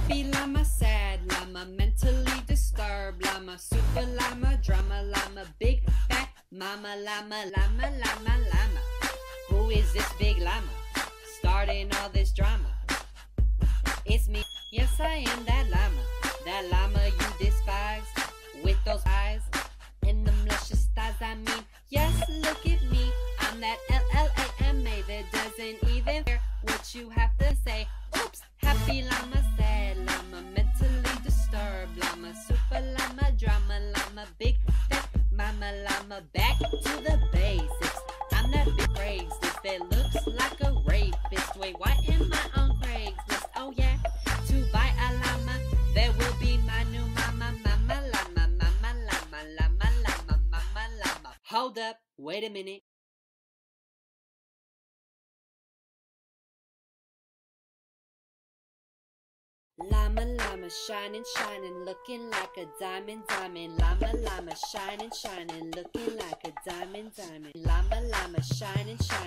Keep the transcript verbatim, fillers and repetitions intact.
Happy llama, sad llama, mentally disturbed llama, super llama, drama llama, big fat mama llama, llama, llama, llama. Who is this big llama starting all this drama? It's me, yes I am that llama, that llama you despise, with those eyes and them luscious thighs. I mean, yes, look at me, I'm that L L A M A that doesn't even care what you have to say. Oops, happy llama, sad llama, mentally disturbed llama, super llama, drama llama, big fat mama llama. Back to the basics, I'm that big racist that looks like a rapist. Wait, why am I on Craigslist? Oh yeah, to buy a llama, that will be my new mama, mama llama, mama llama, llama, llama, mama llama. Hold up, wait a minute. Llama, llama, shining, shining, looking like a diamond, diamond. Llama, llama, shining, shining, looking like a diamond, diamond. Llama, llama, shining, shining.